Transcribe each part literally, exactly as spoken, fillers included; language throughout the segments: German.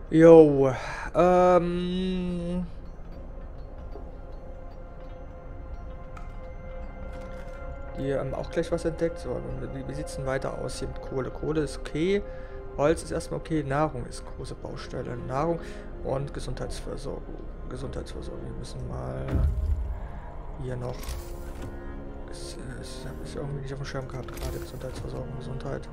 Jo, ähm... Die haben auch gleich was entdeckt. So, wie, wie sieht es denn weiter aus hier mit Kohle? Kohle ist okay. Holz ist erstmal okay. Nahrung ist große Baustelle. Nahrung und Gesundheitsversorgung. Gesundheitsversorgung. Wir müssen mal hier noch... Ist, ist, ist irgendwie nicht auf dem Schirm gehabt gerade. Gesundheitsversorgung, Gesundheit.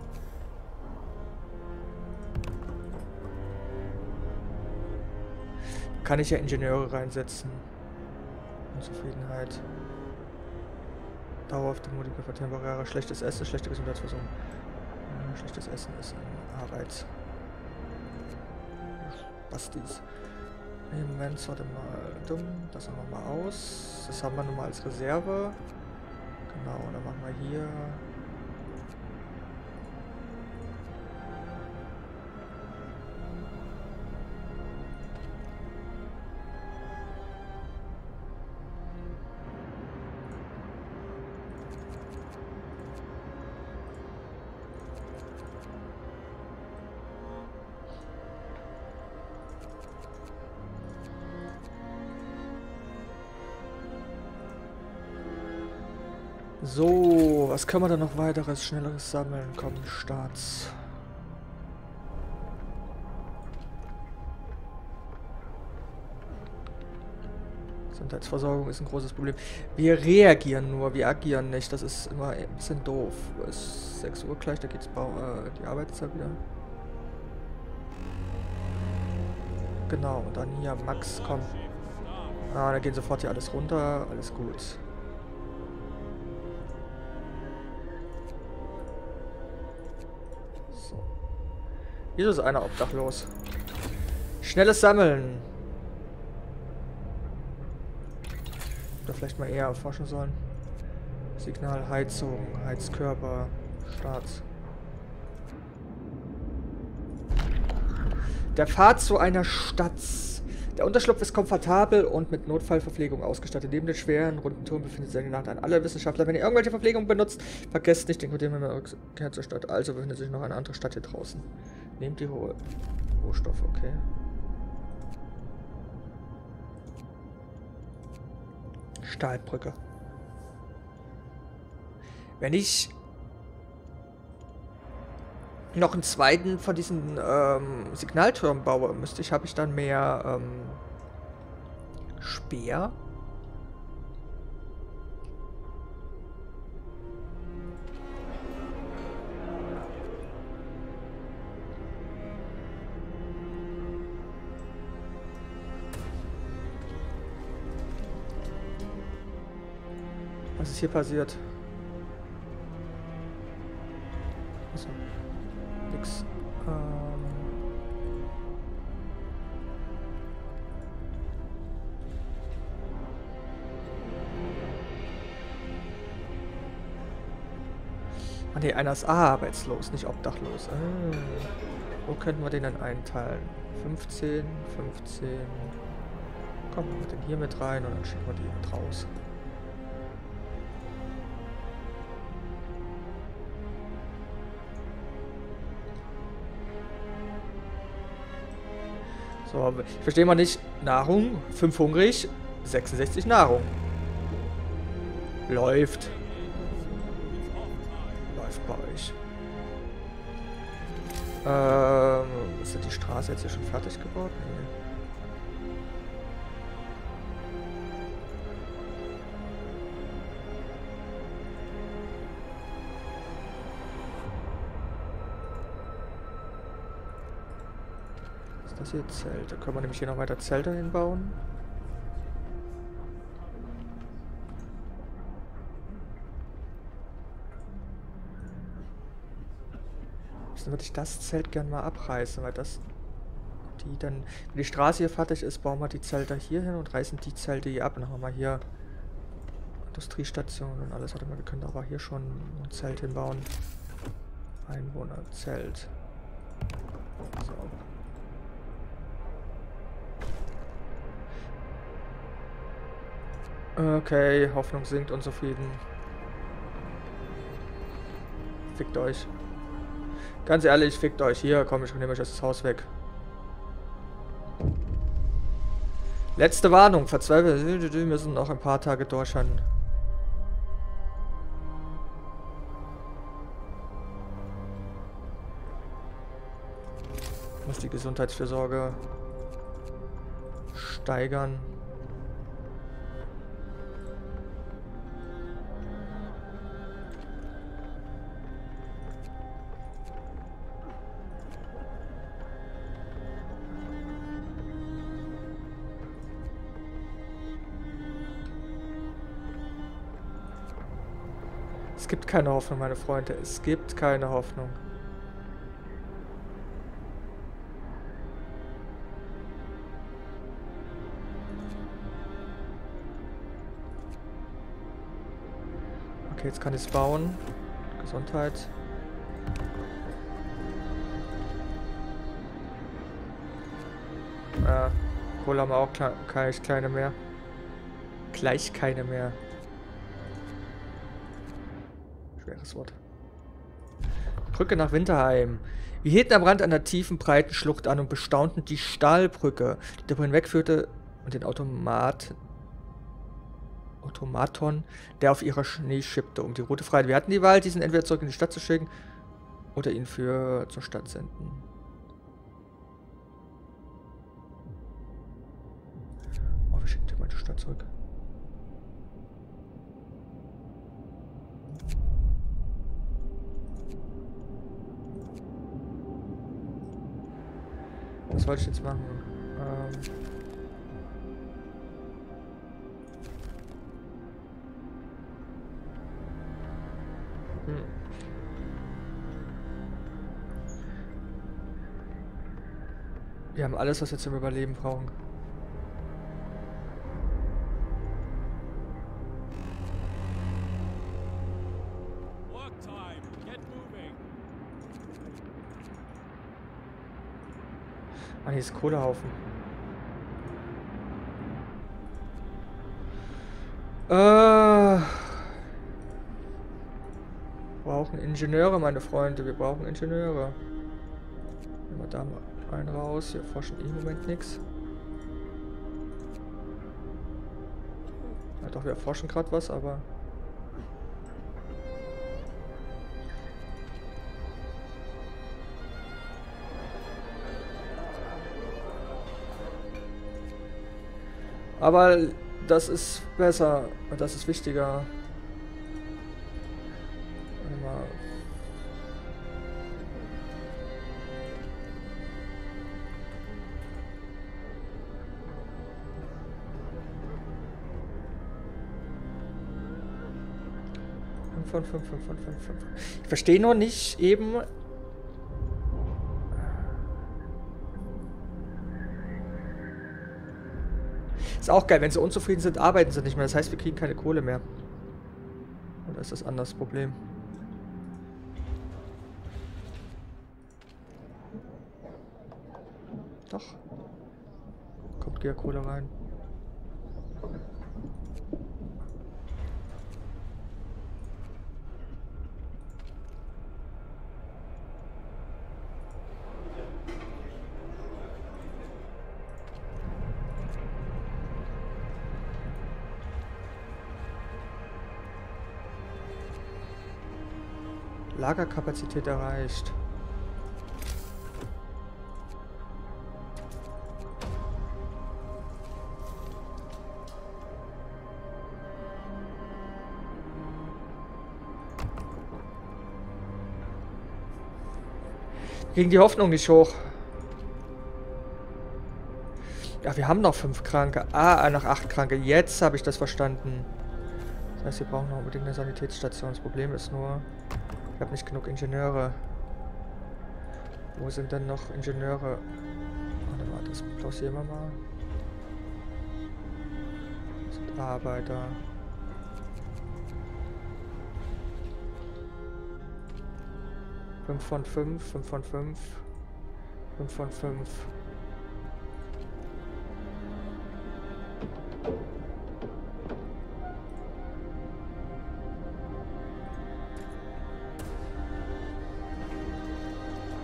Kann ich ja Ingenieure reinsetzen. Unzufriedenheit. Dauerhafte Modifikator, temporäre, schlechtes Essen, schlechte Gesundheitsversorgung. Ja, schlechtes Essen ist Arbeit. Bastis. Moment, warte mal. Dumm, das machen wir mal aus. Das haben wir nun mal als Reserve. Genau, dann machen wir hier. So, was können wir da noch weiteres, schnelleres sammeln? Komm, Starts. Gesundheitsversorgung ist ein großes Problem. Wir reagieren nur, wir agieren nicht. Das ist immer ein bisschen doof. Es ist sechs Uhr gleich, da geht's Bau, äh, die Arbeitszeit wieder. Genau, und dann hier Max, komm. Ah, da gehen sofort hier alles runter, alles gut. So. Hier ist einer obdachlos. Schnelles Sammeln. Oder vielleicht mal eher erforschen sollen. Signal, Heizung, Heizkörper, Start. Der Pfad zu einer Stadt. Der Unterschlupf ist komfortabel und mit Notfallverpflegung ausgestattet. Neben dem schweren runden Turm befindet sich eine Nacht an. Alle Wissenschaftler, wenn ihr irgendwelche Verpflegung benutzt, vergesst nicht den Quartier mit der Rückkehr zur Stadt. Also befindet sich noch eine andere Stadt hier draußen. Nehmt die Roh Rohstoffe, okay. Stahlbrücke. Wenn ich noch einen zweiten von diesen ähm, Signaltürmen baue, müsste ich, habe ich dann mehr ähm, Speer. Was ist hier passiert? Achso. Nix. Ähm. Ah ne, einer ist arbeitslos, nicht obdachlos. Ah. Wo könnten wir den dann einteilen? fünfzehn, fünfzehn. Komm, wir den hier mit rein und dann schicken wir die mit raus. So, ich verstehe mal nicht. Nahrung, fünf hungrig, sechsundsechzig Nahrung. Läuft. Läuft bei euch. Ähm, ist die Straße jetzt hier schon fertig geworden? Nee. Das hier Zelte. Können wir nämlich hier noch weiter Zelte hinbauen? Dann würde ich das Zelt gerne mal abreißen, weil das die dann, wenn die Straße hier fertig ist, bauen wir die Zelte hier hin und reißen die Zelte hier ab. Dann haben wir hier Industriestation und alles. Warte mal, wir können aber hier schon ein Zelt hinbauen. Einwohnerzelt. So. Okay, Hoffnung sinkt, unzufrieden. Fickt euch. Ganz ehrlich, fickt euch. Hier, komm, ich nehme euch das Haus weg. Letzte Warnung. Verzweifelt. Wir müssen noch ein paar Tage durchhalten. Ich muss die Gesundheitsfürsorge steigern. Es gibt keine Hoffnung, meine Freunde. Es gibt keine Hoffnung. Okay, jetzt kann ich es bauen. Gesundheit. Ja, Kohle haben wir auch gleich keine mehr. Gleich keine mehr. Schweres Wort. Brücke nach Winterheim. Wir hielten am Rand einer tiefen, breiten Schlucht an und bestaunten die Stahlbrücke, die darüber hinwegführte, und den Automat... Automaton, der auf ihrer Schnee schippte, um die Route frei. Wir hatten die Wahl, diesen entweder zurück in die Stadt zu schicken oder ihn für zur Stadt senden. Oh, wir schicken den mal zur Stadt zurück. Was wollte ich jetzt machen? Ähm hm. Wir haben alles, was wir zum Überleben brauchen. Ah, hier ist Kohlehaufen. Äh, brauchen Ingenieure, meine Freunde. Wir brauchen Ingenieure. Nehmen wir da mal einen raus. Wir forschen im Moment nichts. Ja, doch, wir erforschen gerade was, aber... Aber das ist besser, das ist wichtiger. Warte mal. fünf von fünf, fünf von fünf, fünf. Ich verstehe nur nicht eben... Ist auch geil, wenn sie unzufrieden sind, arbeiten sie nicht mehr. Das heißt, wir kriegen keine Kohle mehr. Oder ist das anders das Problem? Doch. Kommt ja Kohle rein. Lagerkapazität erreicht. Gegen die Hoffnung nicht hoch. Ja, wir haben noch fünf Kranke. Ah, noch acht Kranke. Jetzt habe ich das verstanden. Das heißt, wir brauchen noch unbedingt eine Sanitätsstation. Das Problem ist nur... Ich habe nicht genug Ingenieure. Wo sind denn noch Ingenieure? Warte mal, das pausieren wir mal. Das sind Arbeiter. fünf von fünf, fünf von fünf, fünf von fünf.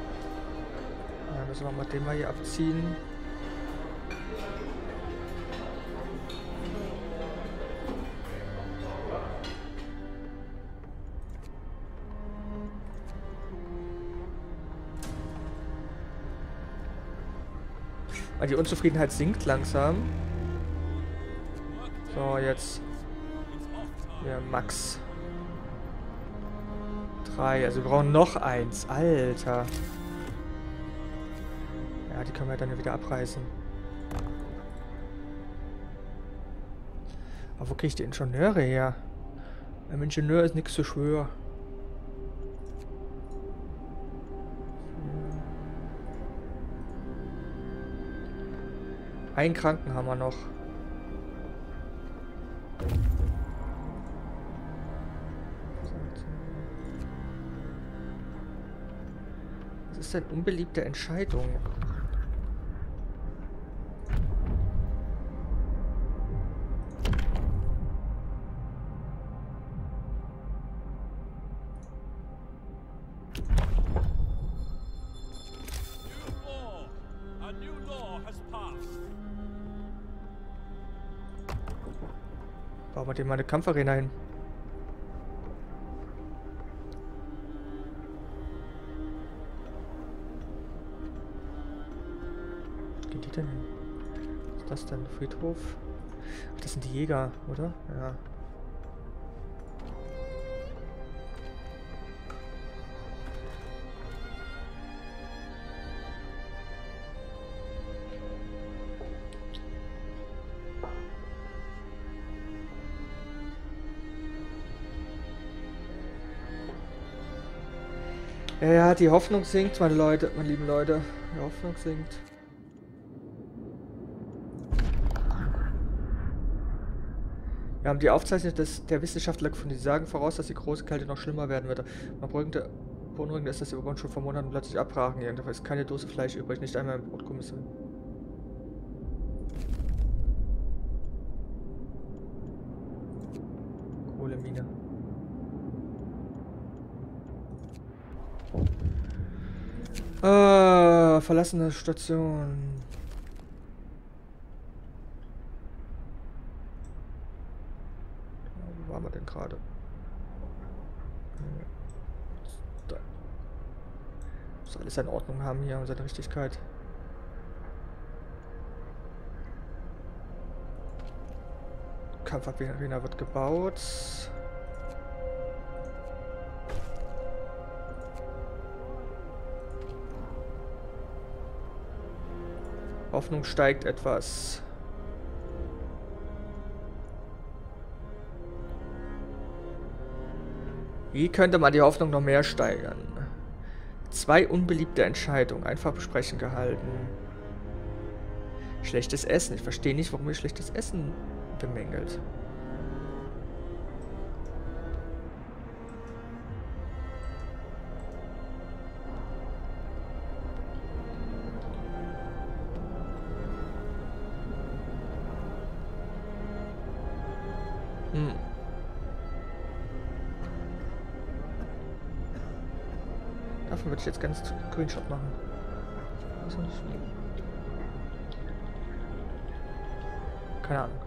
Müssen wir mal den mal hier abziehen. Ah, die Unzufriedenheit sinkt langsam. So, jetzt. Ja, Max. Drei. Also wir brauchen noch eins. Alter. Ja, die können wir dann ja wieder abreißen. Aber wo kriege ich die Ingenieure her? Beim Ingenieur ist nichts zu schwör. Einen Kranken haben wir noch. Was ist denn unbeliebte Entscheidung? Bauen wir dem mal eine Kampfarena hin. Was gehen die denn hin? Was ist das denn? Friedhof? Ach, das sind die Jäger, oder? Ja. Ja, ja, die Hoffnung sinkt, meine Leute, meine lieben Leute. Die Hoffnung sinkt. Wir haben die Aufzeichnung des, der Wissenschaftler gefunden. Die sagen voraus, dass die große Kälte noch schlimmer werden wird. Beunruhigend ist, dass die Urban schon vor Monaten plötzlich abbrachen. Irgendwann ist keine Dose Fleisch übrig, nicht einmal im Brotkommission. Kohlemine. Ah, verlassene Station. Wo waren wir denn gerade? Da. Muss alles in Ordnung haben hier und seine Richtigkeit. Kampfarena wird gebaut. Hoffnung steigt etwas. Wie könnte man die Hoffnung noch mehr steigern? Zwei unbeliebte Entscheidungen. Einfach besprechen gehalten. Schlechtes Essen. Ich verstehe nicht, warum ihr schlechtes Essen bemängelt. Hm. Davon würde ich jetzt ganz Screenshot machen. Ist noch nicht schlimm. Keine Ahnung.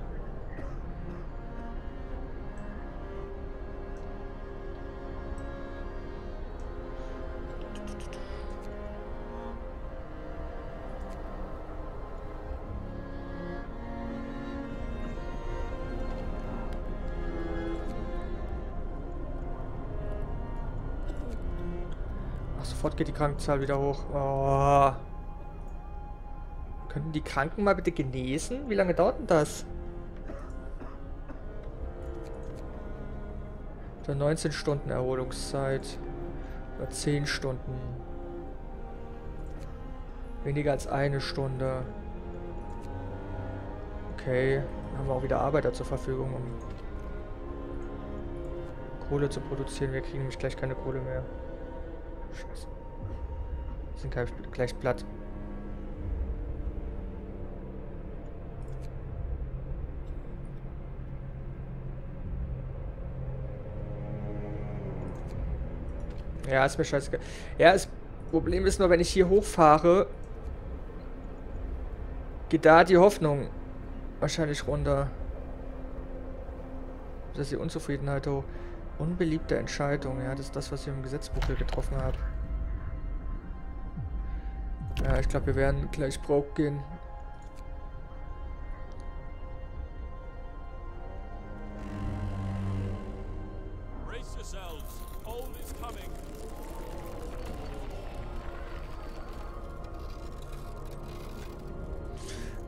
Sofort geht die Krankenzahl wieder hoch. Oh. Könnten die Kranken mal bitte genesen? Wie lange dauert denn das? Oder neunzehn Stunden Erholungszeit. Oder zehn Stunden. Weniger als eine Stunde. Okay. Dann haben wir auch wieder Arbeiter zur Verfügung, um Kohle zu produzieren. Wir kriegen nämlich gleich keine Kohle mehr. Scheiße. Sind gleich, gleich platt. Ja, ist mir scheißegal. Ja, das Problem ist nur, wenn ich hier hochfahre, geht da die Hoffnung wahrscheinlich runter. Das ist die Unzufriedenheit hoch. Unbeliebte Entscheidung, ja, das ist das, was ich im Gesetzbuch hier getroffen habe. Ja, ich glaube, wir werden gleich broke gehen.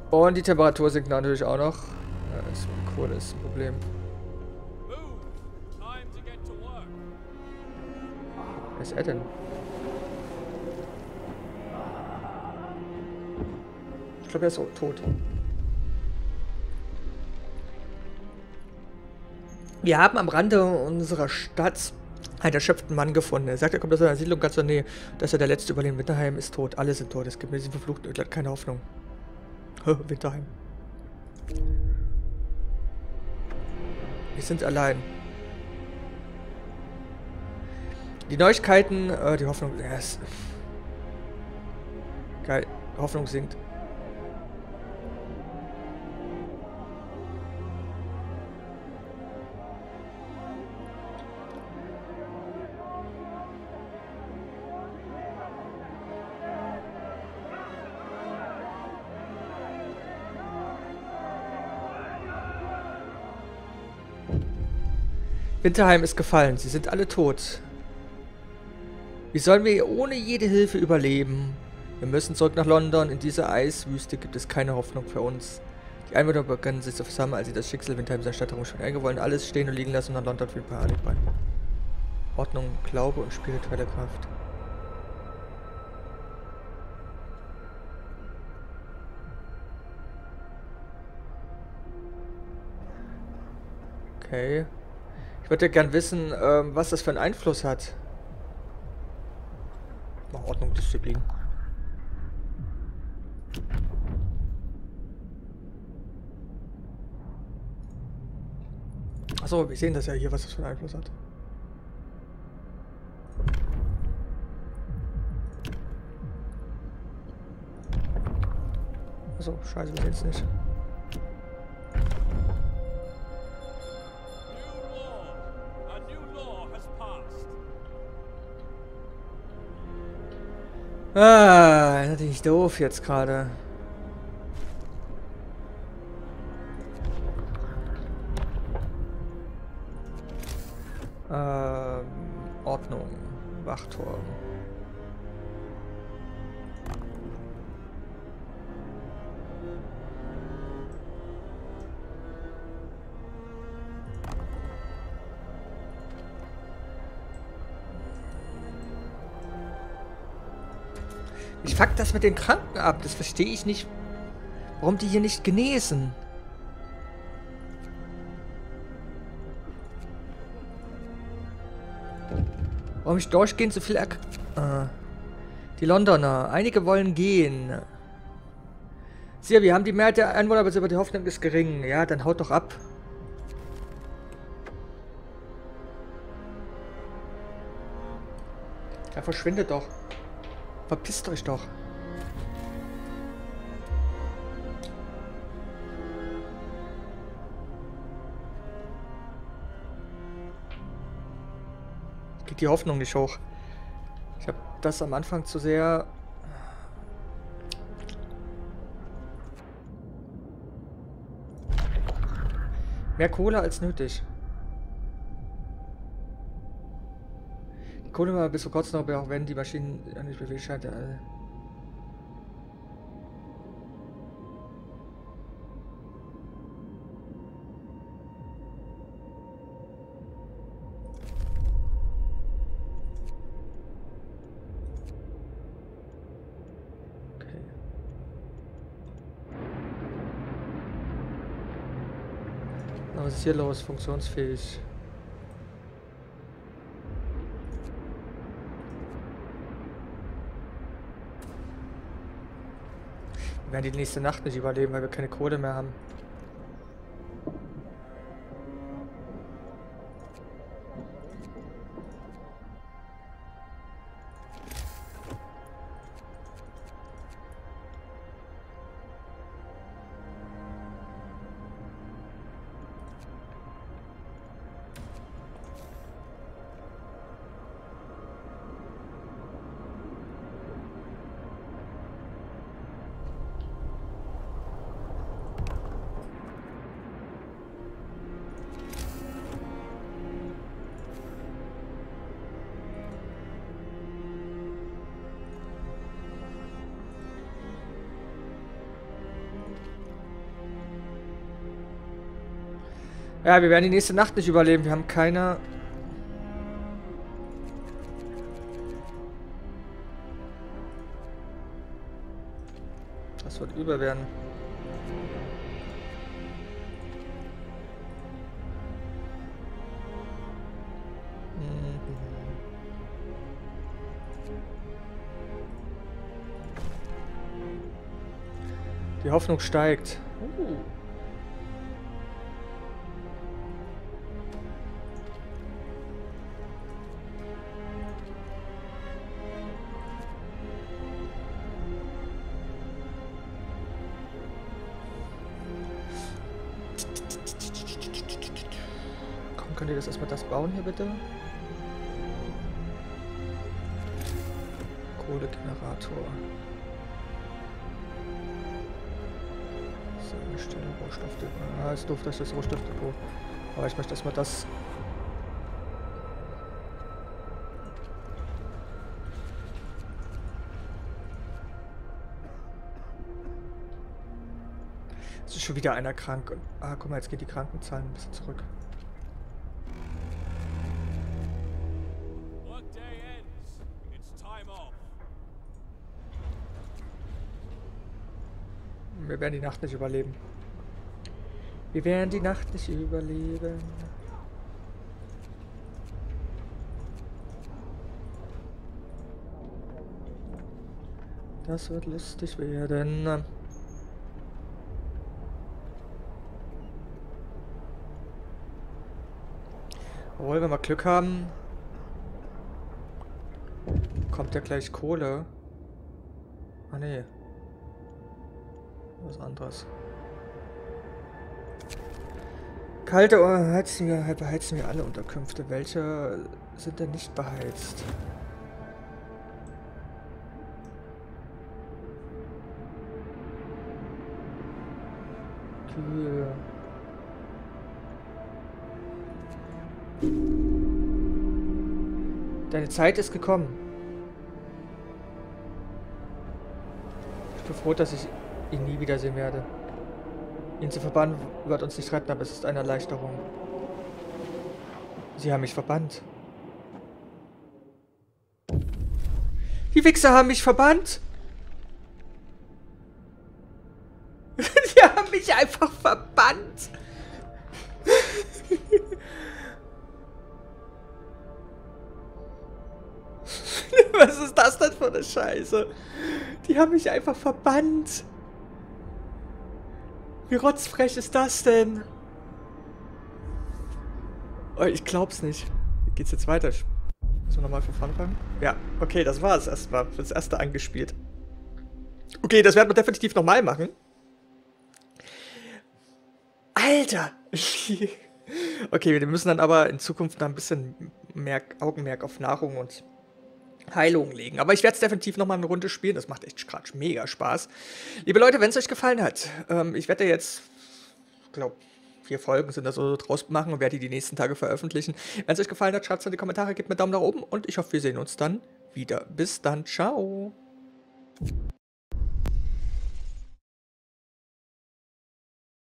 Und die Temperatur sinkt natürlich auch noch. Ja, das ist Kohle ist ein Problem. Wer ist er denn? Ich glaube, er ist tot. Wir haben am Rande unserer Stadt einen erschöpften Mann gefunden. Er sagt, er kommt aus einer Siedlung ganz in der Nähe. Dass er der letzte Überlebende. Winterheim ist tot. Alle sind tot. Es gibt mir diesen verfluchten Ödland keine Hoffnung. Winterheim. Wir sind allein. Die Neuigkeiten, äh, die Hoffnung, yes. Geil, Hoffnung sinkt. Winterheim ist gefallen, sie sind alle tot. Wie sollen wir ohne jede Hilfe überleben? Wir müssen zurück nach London. In dieser Eiswüste gibt es keine Hoffnung für uns. Die Einwohner begannen sich zu versammeln, als sie das Schicksal Winterheims Erstattung schon eingewollt, alles stehen und liegen lassen und nach London für Panik bei. Ordnung, Glaube und spirituelle Kraft. Okay. Ich würde ja gern wissen, ähm, was das für einen Einfluss hat. Ordnung, Disziplin. Achso, wir sehen das ja hier, was das für einen Einfluss hat. Achso, scheiße, wir sehen es nicht. Ah, das ist natürlich doof jetzt gerade. Ähm, Ordnung. Wachturm. Ich fuck das mit den Kranken ab. Das verstehe ich nicht. Warum die hier nicht genesen. Warum ich durchgehend so viel... Er äh, die Londoner. Einige wollen gehen. Siehe, wir haben die Mehrheit der Einwohner, aber die Hoffnung ist gering. Ja, dann haut doch ab. Ja, verschwindet doch. Verpisst euch doch. Geht die Hoffnung nicht hoch. Ich habe das am Anfang zu sehr... Mehr Kohle als nötig. Die Kohle war bis vor kurzem noch, auch wenn die Maschinen nicht bewegt scheint. Äh Was ist hier los? Funktionsfähig. Wir werden die nächste Nacht nicht überleben, weil wir keine Kohle mehr haben. Ja, wir werden die nächste Nacht nicht überleben. Wir haben keine... Das wird übel werden. Die Hoffnung steigt. Uh. Komm, könnt ihr das erstmal das bauen hier bitte? Kohlegenerator. Stelle Rohstoffdepot. Ah, ist doof, dass das Rohstoffdepot. Aber ich möchte erstmal das. Es ist schon wieder einer krank. Und, ah, guck mal, jetzt geht die Krankenzahlen ein bisschen zurück. Wir werden die Nacht nicht überleben. Wir werden die Nacht nicht überleben. Das wird lustig werden. Obwohl, wenn wir Glück haben, kommt ja gleich Kohle. Ah, nee. Was anderes. Kalte Ohren heizen wir, beheizen wir alle Unterkünfte. Welche sind denn nicht beheizt? Kühl. Deine Zeit ist gekommen. Ich bin froh, dass ich ihn nie wiedersehen werde. Ihn zu verbannen wird uns nicht retten, aber es ist eine Erleichterung. Sie haben mich verbannt. Die Wichser haben mich verbannt! Sie haben mich einfach verbannt! Was ist das denn für eine Scheiße? Die haben mich einfach verbannt! Wie rotzfrech ist das denn? Oh, ich glaub's nicht. Wie geht's jetzt weiter? Müssen wir nochmal von vorne fangen? Ja, okay, das war's erstmal. Das erste angespielt. Okay, das werden wir definitiv nochmal machen. Alter! Okay, wir müssen dann aber in Zukunft da ein bisschen mehr Augenmerk auf Nahrung und Heilung legen. Aber ich werde es definitiv nochmal eine Runde spielen. Das macht echt gerade mega Spaß. Liebe Leute, wenn es euch gefallen hat, ähm, ich werde jetzt, ich glaube, vier Folgen sind da so draus machen und werde die die nächsten Tage veröffentlichen. Wenn es euch gefallen hat, schreibt es in die Kommentare, gebt mir einen Daumen nach oben und ich hoffe, wir sehen uns dann wieder. Bis dann, ciao!